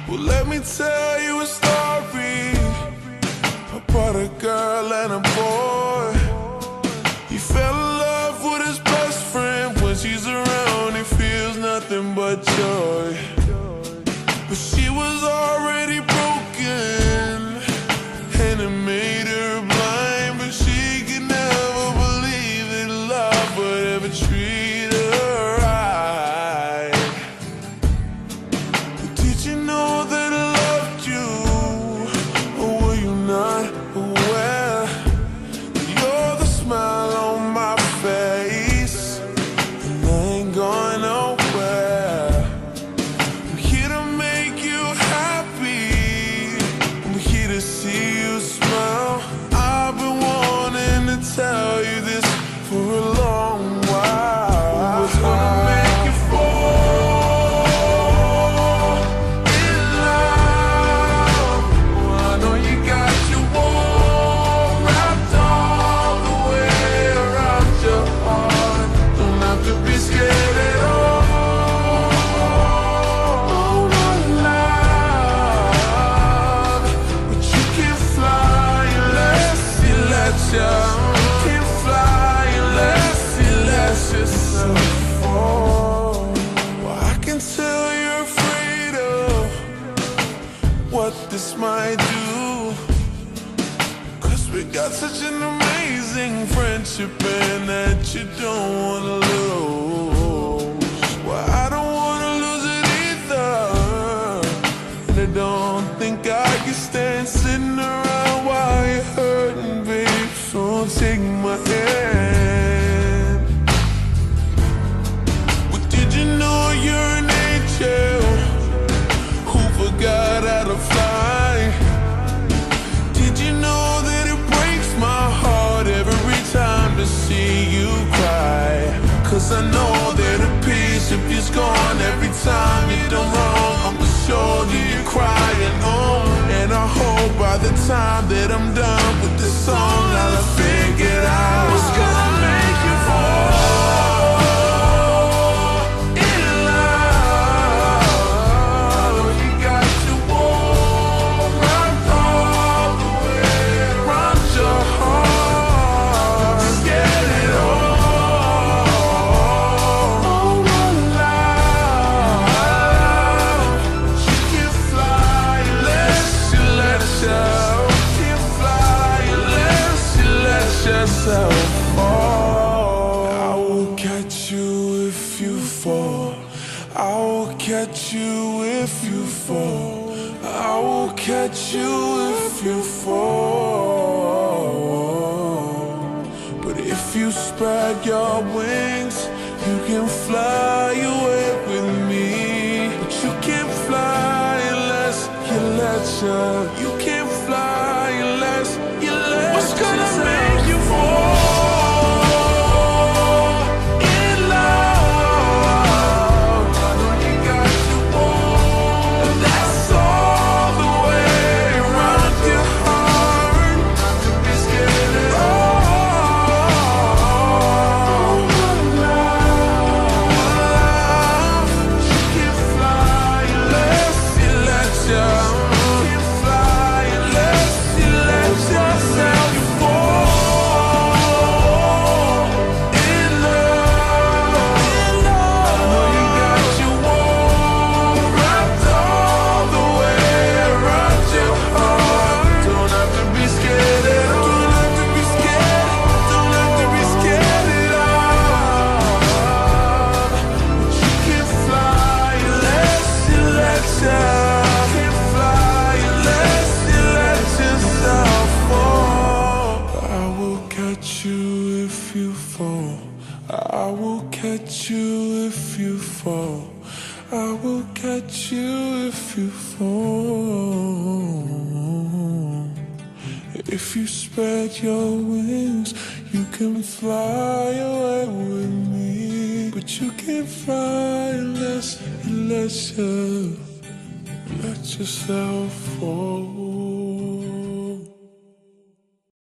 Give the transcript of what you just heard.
Well, let me tell you a story about a girl and a boy. He fell in love with his best friend. When she's around, he feels nothing but joy. But she was already broken, and it made her blind. But she could never believe that love would ever treat her right. But did you know that I loved you? Or were you not aware? You're the smile on my face, and I ain't going nowhere. I'm here to make you happy, I'm here to see you smile. I've been wanting to tell you this for a long while. What's gonna make you fall in love? Well, I know you got your warm wrapped all the way around your heart. Don't have to be scared at all. Oh, my love, but you can fly unless you let you. Can fly unless you let yourself fall. Well, I can tell you're afraid of what this might do, 'cause we got such an amazing friendship and that you don't wanna lose. Well, I don't wanna lose it either, and I don't think I can stand sitting around while you're hurting, babe. So take my hand. Well, did you know you're an angel who forgot how to fly? Did you know that it breaks my heart every time to see you cry? 'Cause I know that a piece of you's gone every time you're done wrong. On the shoulder you're crying on, and I hope by the time that I'm done with this song I'll have figured out what's gonna make you fall in love. I know you got your warm wrapped all the way around your heart. Just get it all. Oh, my love, you can fly unless you let yourself. You can fly unless you let yourself fall. I will catch you if you fall. I will catch you if you fall. I will catch you if you fall. But if you spread your wings, you can fly away with me. But you can't fly unless you let you can't fly unless you let. What's gonna make you fall in love? I know you got your warm, and that's all the way around your heart. Not to be scared at all. My love, you can fly unless you let you. Can fly unless you let yourself fall in love. I know you got your warm wrapped all the way around your heart. Don't have to be scared at all. Don't have to be scared. Don't have to be scared at all. But you can fly unless you let yourself. Can fly unless you let yourself fall. I will catch you if you fall. I will catch you if you fall. I will catch you if you fall. If you spread your wings, you can fly away with me. But you can't fly unless you let yourself fall.